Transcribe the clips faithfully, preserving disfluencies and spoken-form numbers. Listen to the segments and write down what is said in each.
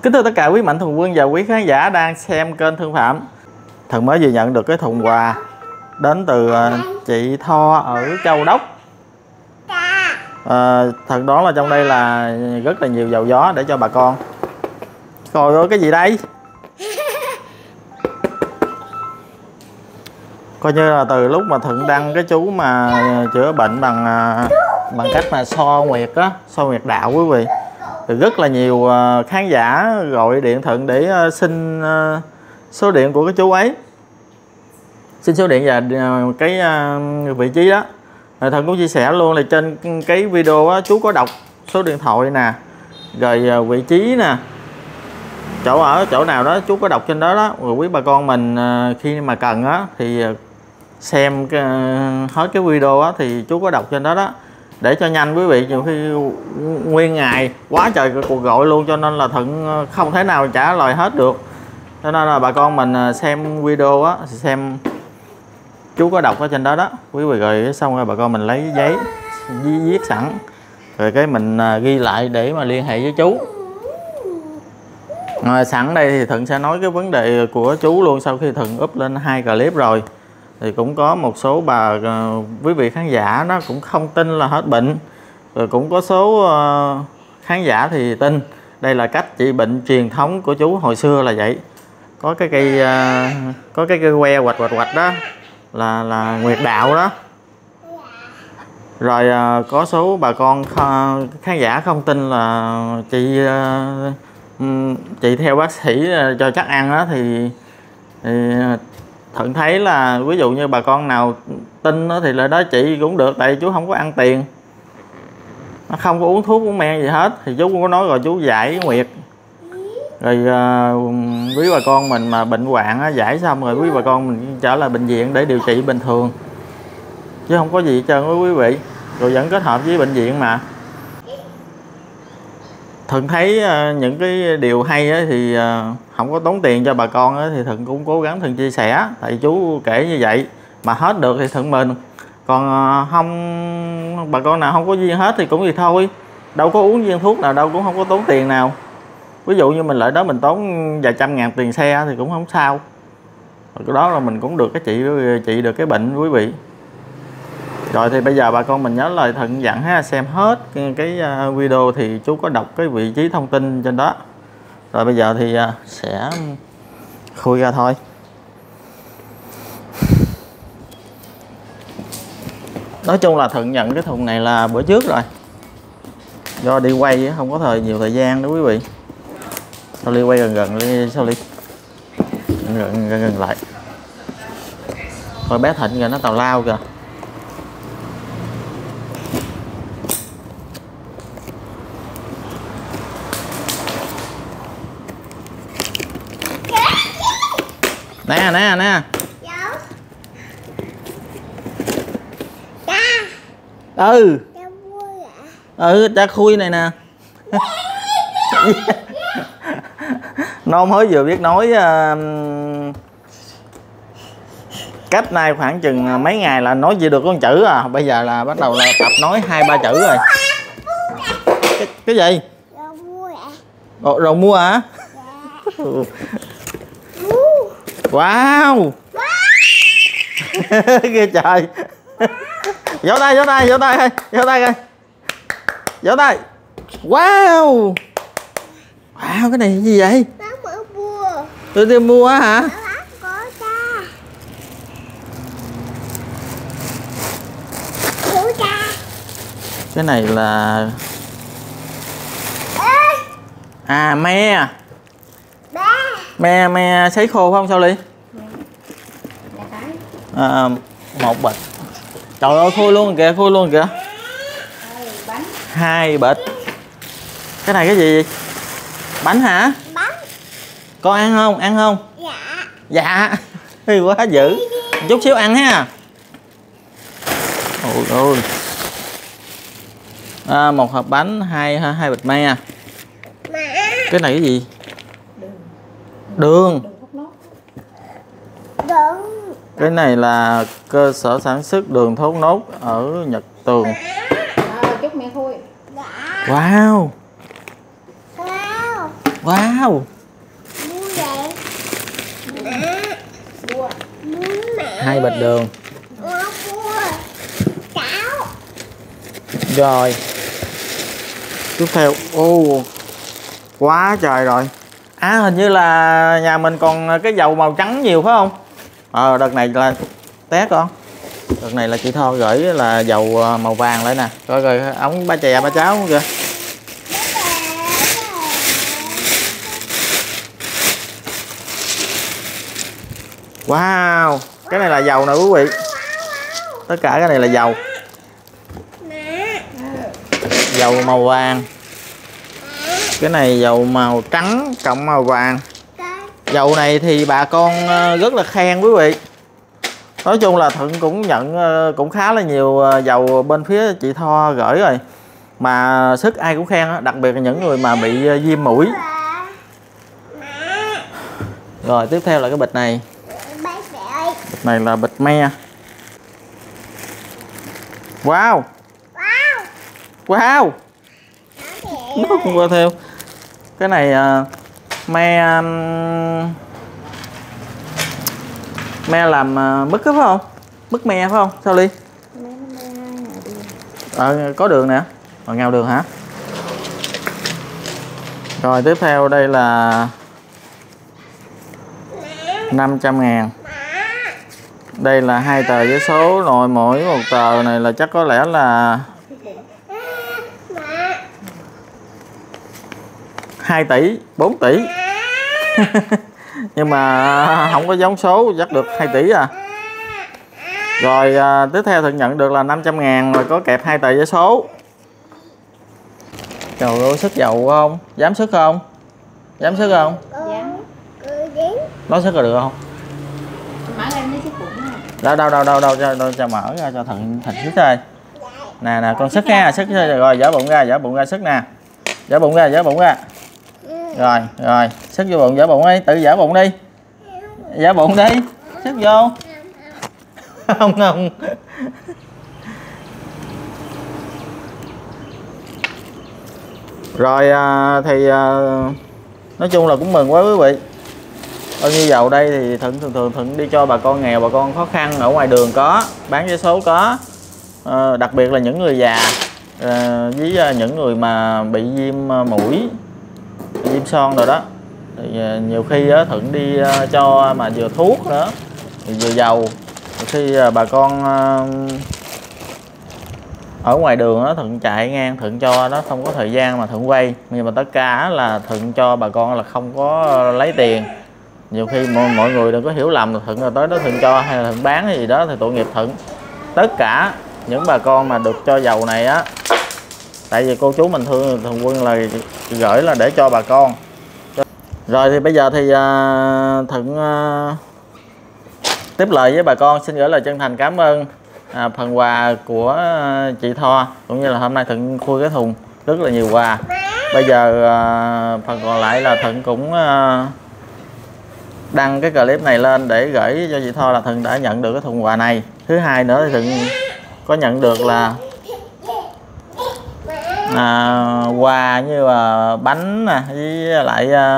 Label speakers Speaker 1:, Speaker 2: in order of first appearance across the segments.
Speaker 1: Kính thưa tất cả quý mạnh thường quân và quý khán giả đang xem kênh Thương Phạm. Thần mới vừa nhận được cái thùng quà đến từ chị Tho ở Châu Đốc. à, Thần đoán là trong đây là rất là nhiều dầu gió để cho bà con. Trời ơi, cái gì đây? Coi như là từ lúc mà Thuận đăng cái chú mà chữa bệnh bằng bằng cách mà so nguyệt á, so nguyệt đạo quý vị, thì rất là nhiều khán giả gọi điện Thuận để xin số điện của cái chú ấy, xin số điện và cái vị trí đó. Thuận cũng chia sẻ luôn là trên cái video á, chú có đọc số điện thoại nè, rồi vị trí nè, chỗ ở chỗ nào đó chú có đọc trên đó đó. Rồi quý bà con mình khi mà cần á thì xem cái, hết cái video á thì chú có đọc trên đó đó, để cho nhanh quý vị. Nhiều khi nguyên ngày quá trời cuộc gọi luôn, cho nên là Thuận không thể nào trả lời hết được. Cho nên là bà con mình xem video á, xem chú có đọc ở trên đó đó quý vị, rồi xong rồi bà con mình lấy giấy viết sẵn, rồi cái mình ghi lại để mà liên hệ với chú. À, sẵn đây thì Thuận sẽ nói cái vấn đề của chú luôn. Sau khi Thuận up lên hai clip rồi thì cũng có một số bà uh, quý vị khán giả nó cũng không tin là hết bệnh, rồi cũng có số uh, khán giả thì tin. Đây là cách trị bệnh truyền thống của chú hồi xưa là vậy. Có cái cây uh, có cái cây que hoạch hoạch hoạch đó là là nguyệt đạo đó. Rồi uh, có số bà con khán giả không tin là chị uh, chị theo bác sĩ cho chắc ăn đó, thì, thì Thuận thấy là ví dụ như bà con nào tin đó thì lại đó chị cũng được, tại chú không có ăn tiền, nó không có uống thuốc uống men gì hết. Thì chú cũng có nói rồi, chú giải nguyệt rồi uh, quý bà con mình mà bệnh hoạn á, giải xong rồi quý bà con mình trở lại bệnh viện để điều trị bình thường, chứ không có gì hết trơn quý vị. Rồi vẫn kết hợp với bệnh viện mà. Thuận thấy uh, những cái điều hay á, thì uh, không có tốn tiền cho bà con á, thì Thuận cũng cố gắng Thuận chia sẻ. Tại chú kể như vậy mà hết được thì Thuận mừng. Còn uh, không, bà con nào không có duyên hết thì cũng gì thôi, đâu có uống viên thuốc nào đâu, cũng không có tốn tiền nào. Ví dụ như mình lại đó mình tốn vài trăm ngàn tiền xe thì cũng không sao. Cái đó là mình cũng được cái trị trị được cái bệnh quý vị. Rồi thì bây giờ bà con mình nhớ lời Thuận dặn ha, xem hết cái video thì chú có đọc cái vị trí thông tin trên đó. Rồi bây giờ thì sẽ khui ra thôi. Nói chung là Thuận nhận cái thùng này là bữa trước rồi, do đi quay không có thời nhiều thời gian đó quý vị. Sao Ly quay gần gần đi, sao Ly gần gần, gần, gần lại. Thôi bé Thịnh kìa, nó tào lao kìa. Nè nè nè. Ừ. Ừ, cha khui này nè. Nó mới vừa biết nói uh, cách nay khoảng chừng mấy ngày là nói chỉ được con chữ à. Bây giờ là bắt đầu là tập nói hai ba chữ rồi. Cái, cái gì? Đồ, đồ mua hả? Wow. Kìa trời. Vỗ tay, vỗ tay, vỗ tay thôi, vỗ tay coi. Vỗ tay. Wow. Wow, cái này cái gì vậy? Tôi đi mua hả? Cái này là à me. Me me sấy khô phải không sao Ly? À, một bịch. Trời ơi, khui luôn kìa, khui luôn kìa. Hai bịch. Cái này cái gì? Bánh hả? Bánh. Con ăn không? Ăn không? Dạ. Dạ. Quá dữ. Chút xíu ăn ha. Ôi ôi. À, một hộp bánh, hai hai bịch me. Cái này cái gì? Đường. Đường. Cái này là cơ sở sản xuất đường thốt nốt ở Nhật Tường.
Speaker 2: À, chúc mẹ khui.
Speaker 1: Wow. Wow. Hai bịch đường. Rồi. Tiếp theo, ô quá trời rồi. À hình như là nhà mình còn cái dầu màu trắng nhiều phải không? Ờ đợt này là té con. Đợt này là chị Tho gửi là dầu màu vàng lại nè. Coi rồi ống ba chè ba cháu kìa. Wow, cái này là dầu nè quý vị. Tất cả cái này là dầu. Dầu màu vàng. Cái này dầu màu trắng cộng màu vàng. Dầu này thì bà con rất là khen quý vị. Nói chung là Thuận cũng nhận cũng khá là nhiều dầu bên phía chị Tho gửi rồi. Mà sức ai cũng khen đó, đặc biệt là những người mà bị viêm mũi. Rồi tiếp theo là cái bịch này. Bịch này là bịch me. Wow. Wow. Nó không qua theo. Cái này uh, me um, me làm uh, mứt phải không? Mứt me phải không? Sao Ly? Ờ, có đường nè. Mà ngao đường hả? Rồi tiếp theo đây là năm trăm ngàn. Đây là hai tờ giấy số rồi, mỗi một tờ này là chắc có lẽ là hai tỷ, bốn tỷ. Nhưng mà không có giống số, chắc được hai tỷ à. Rồi à, tiếp theo Thuận nhận được là năm trăm ngàn rồi có kẹp hai tờ giấy số. Trời ơi, sức dầu không? Dám sức không? Dám sức không?
Speaker 2: Dám.
Speaker 1: Nói sức là được không?
Speaker 2: Mở ra nó sức bụng.
Speaker 1: Đâu đâu đâu đâu đâu cho, đâu, cho mở ra cho Thuận Thịnh sức thôi. Nè nè con sức nha, sức rồi dở bụng ra, dở bụng ra sức nè. Dở bụng ra, dở bụng ra. Rồi, rồi, sức vô bụng, dở bụng đi, tự dở bụng đi. Dở bụng đi, sức vô. Không không. Rồi thì nói chung là cũng mừng quá quý vị. Bao nhiêu dầu đây thì Thuận thường thường Thuận đi cho bà con nghèo, bà con khó khăn ở ngoài đường có, bán vé số có. À, đặc biệt là những người già à, với những người mà bị viêm mũi, viêm son rồi đó. Thì nhiều khi á, Thuận đi cho mà vừa thuốc nữa, thì vừa dầu. Nhiều khi bà con ở ngoài đường đó Thuận chạy ngang Thuận cho nó không có thời gian mà Thuận quay, nhưng mà tất cả là Thuận cho bà con là không có lấy tiền. Nhiều khi mọi, mọi người đừng có hiểu lầm là Thuận là tới đó Thuận cho hay là Thuận bán hay gì đó thì tội nghiệp Thuận. Tất cả những bà con mà được cho dầu này á, tại vì cô chú mình thương Thuận Quân là gửi là để cho bà con. Rồi thì bây giờ thì uh, Thuận uh, tiếp lời với bà con xin gửi lời chân thành cảm ơn à, phần quà của chị Tho, cũng như là hôm nay Thuận khui cái thùng rất là nhiều quà. Bây giờ à, phần còn lại là Thuận cũng à, đăng cái clip này lên để gửi cho chị Tho là Thuận đã nhận được cái thùng quà này. Thứ hai nữa thì Thuận có nhận được là à, quà như là bánh nè, với lại à,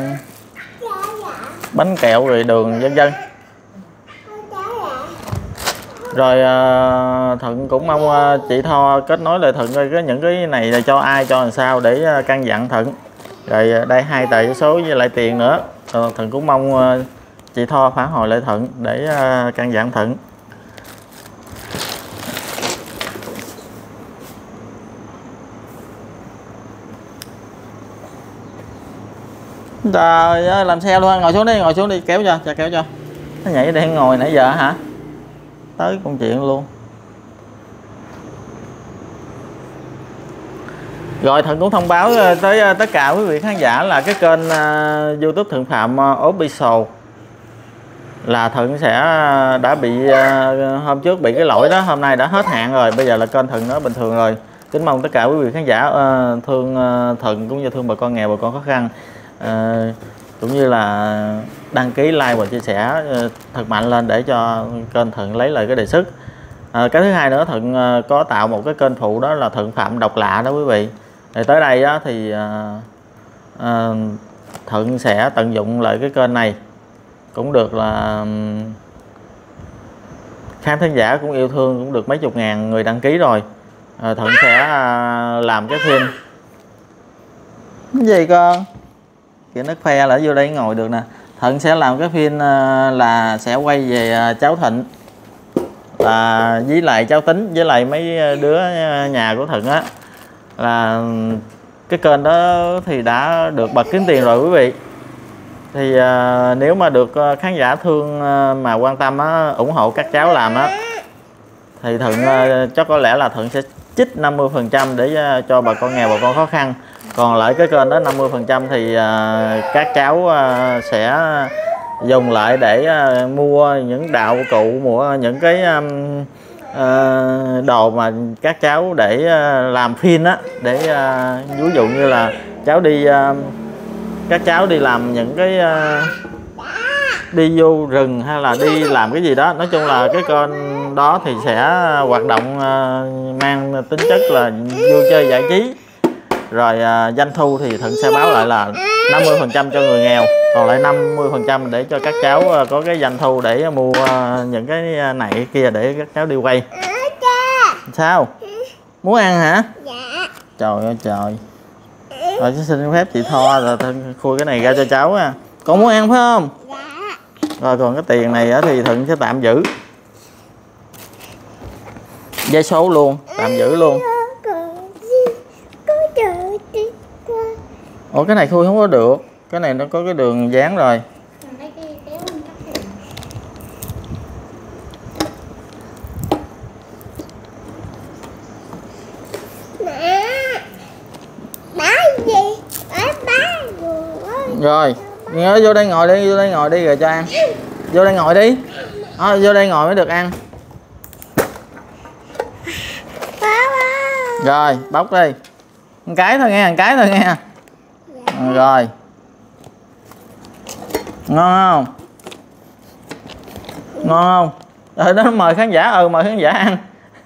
Speaker 1: bánh kẹo rồi đường vân vân. Rồi Thuận cũng mong chị Tho kết nối lại Thuận coi cái những cái này là cho ai, cho làm sao để căn dặn Thuận. Rồi đây hai tờ giấy số với lại tiền nữa. Rồi Thuận cũng mong chị Tho phản hồi lại Thuận để căn dặn Thuận. Trời ơi, làm xe luôn, ngồi xuống đi, ngồi xuống đi, kéo cho, cho kéo cho. Nó nhảy đây ngồi nãy giờ hả? Tới công chuyện luôn. Rồi Thuận cũng thông báo tới tất cả quý vị khán giả là cái kênh uh, YouTube Thuận Phạm uh, Official là Thuận sẽ uh, đã bị uh, hôm trước bị cái lỗi đó, hôm nay đã hết hạn rồi, bây giờ là kênh Thuận nó bình thường rồi. Kính mong tất cả quý vị khán giả uh, thương uh, Thuận cũng như thương bà con nghèo, bà con khó khăn, uh, cũng như là đăng ký, like và chia sẻ thật mạnh lên để cho kênh Thuận lấy lại cái đề xuất. À, cái thứ hai nữa, Thuận có tạo một cái kênh phụ đó là Thuận Phạm Độc Lạ đó quý vị. Thì tới đây á, thì à, à, Thuận sẽ tận dụng lại cái kênh này, cũng được là khán thính giả cũng yêu thương, cũng được mấy chục ngàn người đăng ký rồi. à, Thuận sẽ làm cái phim cái gì con kìa, nó khoe là vô đây ngồi được nè. Thuận sẽ làm cái phim là sẽ quay về cháu Thịnh là với lại cháu Tính với lại mấy đứa nhà của Thuận á, là cái kênh đó thì đã được bật kiếm tiền rồi quý vị. Thì à, nếu mà được khán giả thương mà quan tâm á, ủng hộ các cháu làm á, thì Thuận à, chắc có lẽ là Thuận sẽ trích năm mươi phần trăm để à, cho bà con nghèo, bà con khó khăn. Còn lại cái kênh đó năm mươi phần trăm thì à, các cháu à, sẽ dùng lại để à, mua những đạo cụ, mua những cái à, à, đồ mà các cháu để à, làm phim á, để à, ví dụ như là cháu đi à, các cháu đi làm những cái uh, đi vô rừng hay là đi làm cái gì đó, nói chung là cái kênh đó thì sẽ hoạt động uh, mang tính chất là vui chơi giải trí. Rồi uh, doanh thu thì Thuận sẽ báo lại là năm mươi phần trăm cho người nghèo, còn lại năm mươi phần trăm để cho các cháu uh, có cái doanh thu để mua uh, những cái này kia để các cháu đi quay. Sao? Muốn ăn hả? Dạ. Trời ơi trời. Rồi xin phép chị Tho rồi khui cái này ra cho cháu nha. Con muốn ăn phải không? Dạ. Rồi còn cái tiền này thì Thuận sẽ tạm giữ. Giấy số luôn, tạm giữ luôn. Ủa cái này khui không có được. Cái này nó có cái đường dán rồi. Rồi, nhớ vô đây ngồi đi, vô đây ngồi đi rồi cho ăn. Vô đây ngồi đi. À, vô đây ngồi mới được ăn. Rồi, bóc đi. Một cái thôi nghe, một cái thôi nghe. À, rồi. Ngon không? Ngon không? Rồi đó mời khán giả, ừ mời khán giả ăn.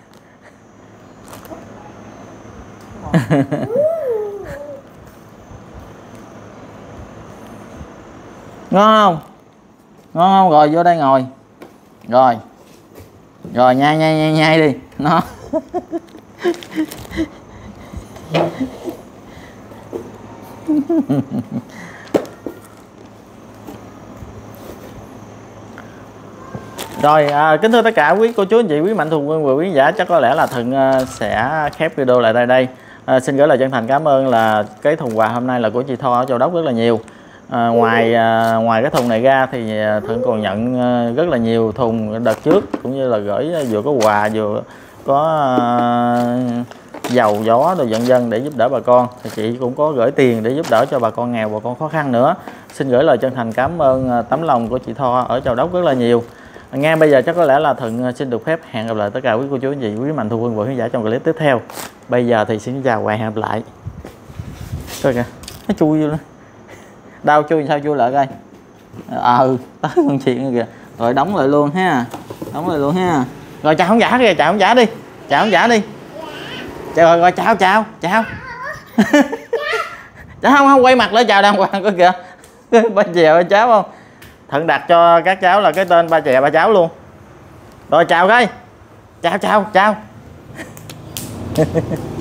Speaker 1: Ngon không? Ngon không? Rồi vô đây ngồi. Rồi. Rồi nhai nhai nhai nhai đi. Nó. Rồi à, kính thưa tất cả quý cô chú anh chị, quý mạnh thường quân và quý giả, chắc có lẽ là Thuận sẽ khép video lại tại đây. À, xin gửi lời chân thành cảm ơn là cái thùng quà hôm nay là của chị Tho ở Châu Đốc rất là nhiều. À, ngoài à, ngoài cái thùng này ra thì Thuận còn nhận à, rất là nhiều thùng đợt trước, cũng như là gửi vừa có quà vừa có à, dầu gió đồ dân dân để giúp đỡ bà con. Thì chị cũng có gửi tiền để giúp đỡ cho bà con nghèo, bà con khó khăn nữa. Xin gửi lời chân thành cảm ơn à, tấm lòng của chị Tho ở Châu Đốc rất là nhiều. Nghe bây giờ chắc có lẽ là Thuận xin được phép hẹn gặp lại tất cả quý cô chú anh chị, quý mạnh thường quân và khán giả trong clip tiếp theo. Bây giờ thì xin chào và hẹn gặp lại. Coi kìa, nó chui vô đó. Đau chui sao chui lại coi. Ờ à, tới con chuyện kìa. Rồi đóng lại luôn ha. Đóng lại luôn ha. Rồi chào khán giả kìa, chào khán giả đi. Chào khán giả đi. Chào rồi, rồi chào chào, chào. Chào không không quay mặt lên chào đàng hoàng coi kìa. Ba chè ba cháu không? Thuận đặt cho các cháu là cái tên ba chè ba cháu luôn. Rồi chào coi. Chào chào chào.